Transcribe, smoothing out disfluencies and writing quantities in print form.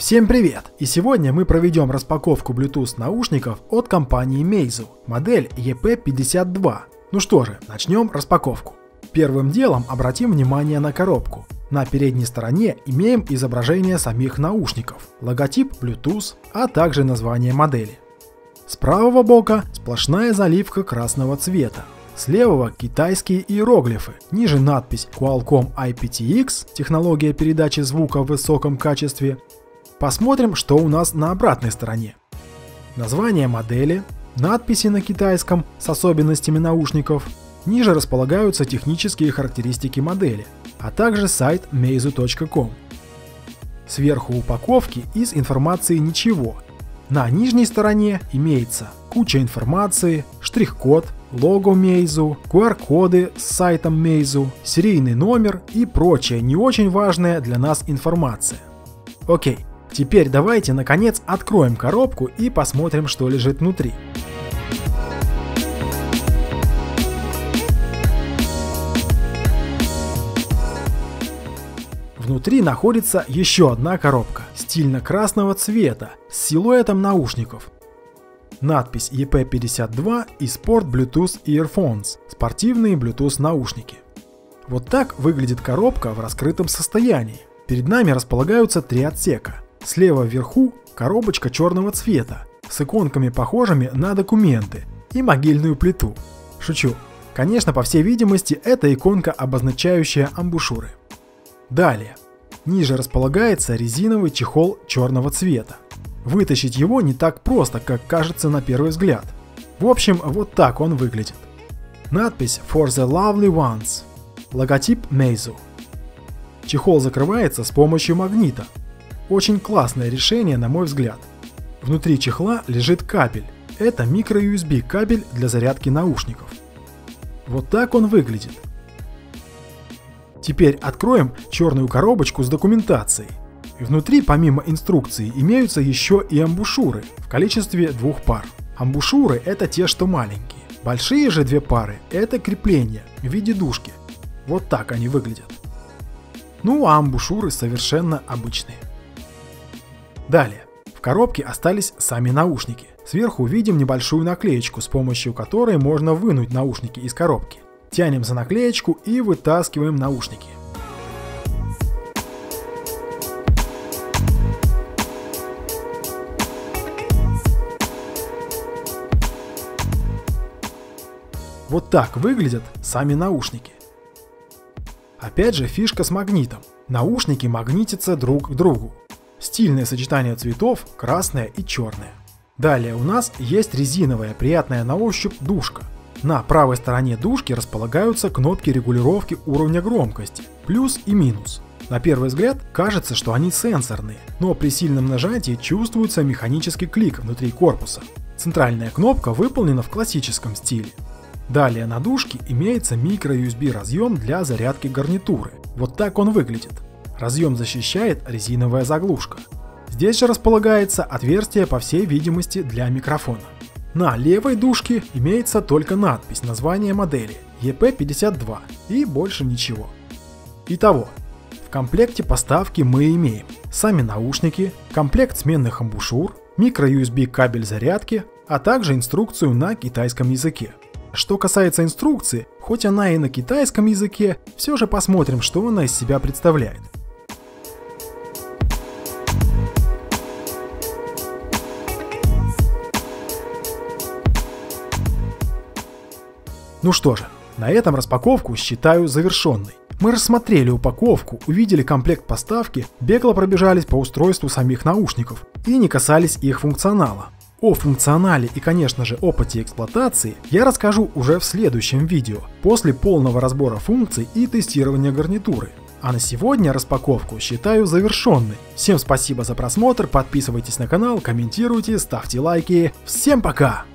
Всем привет! И сегодня мы проведем распаковку Bluetooth наушников от компании Meizu, модель EP52. Ну что же, начнем распаковку. Первым делом обратим внимание на коробку. На передней стороне имеем изображение самих наушников, логотип Bluetooth, а также название модели. С правого бока сплошная заливка красного цвета. С левого китайские иероглифы, ниже надпись Qualcomm IPTX, технология передачи звука в высоком качестве. Посмотрим, что у нас на обратной стороне. Название модели, надписи на китайском с особенностями наушников, ниже располагаются технические характеристики модели, а также сайт meizu.com. Сверху упаковки из информации ничего. На нижней стороне имеется куча информации, штрих-код, лого Meizu, QR-коды с сайтом Meizu, серийный номер и прочая не очень важная для нас информация. Окей, теперь давайте наконец откроем коробку и посмотрим, что лежит внутри. Внутри находится еще одна коробка стильно-красного цвета с силуэтом наушников. Надпись EP52 и Sport Bluetooth Earphones – спортивные Bluetooth наушники. Вот так выглядит коробка в раскрытом состоянии. Перед нами располагаются три отсека. Слева вверху коробочка черного цвета с иконками, похожими на документы, и могильную плиту. Шучу. Конечно, по всей видимости, это иконка, обозначающая амбушюры. Далее. Ниже располагается резиновый чехол черного цвета. Вытащить его не так просто, как кажется на первый взгляд. В общем, вот так он выглядит. Надпись For the Lovely Ones. Логотип Meizu. Чехол закрывается с помощью магнита. Очень классное решение, на мой взгляд. Внутри чехла лежит кабель. Это micro-USB кабель для зарядки наушников. Вот так он выглядит. Теперь откроем черную коробочку с документацией. Внутри, помимо инструкции, имеются еще и амбушюры в количестве 2 пар. Амбушюры – это те, что маленькие. Большие же 2 пары – это крепления в виде дужки. Вот так они выглядят. Ну а амбушюры совершенно обычные. Далее. В коробке остались сами наушники. Сверху видим небольшую наклеечку, с помощью которой можно вынуть наушники из коробки. Тянем за наклеечку и вытаскиваем наушники. Вот так выглядят сами наушники. Опять же фишка с магнитом. Наушники магнитятся друг к другу. Стильное сочетание цветов, красное и черное. Далее у нас есть резиновая, приятная на ощупь дужка. На правой стороне дужки располагаются кнопки регулировки уровня громкости, плюс и минус. На первый взгляд кажется, что они сенсорные, но при сильном нажатии чувствуется механический клик внутри корпуса. Центральная кнопка выполнена в классическом стиле. Далее на дужке имеется micro-USB разъем для зарядки гарнитуры. Вот так он выглядит. Разъем защищает резиновая заглушка. Здесь же располагается отверстие, по всей видимости, для микрофона. На левой дужке имеется только надпись, название модели EP52 и больше ничего. Итого, в комплекте поставки мы имеем сами наушники, комплект сменных амбушюр, micro-USB кабель зарядки, а также инструкцию на китайском языке. Что касается инструкции, хоть она и на китайском языке, все же посмотрим, что она из себя представляет. Ну что же, на этом распаковку считаю завершенной. Мы рассмотрели упаковку, увидели комплект поставки, бегло пробежались по устройству самих наушников и не касались их функционала. О функционале и, конечно же, опыте эксплуатации я расскажу уже в следующем видео, после полного разбора функций и тестирования гарнитуры. А на сегодня распаковку считаю завершенной. Всем спасибо за просмотр, подписывайтесь на канал, комментируйте, ставьте лайки. Всем пока!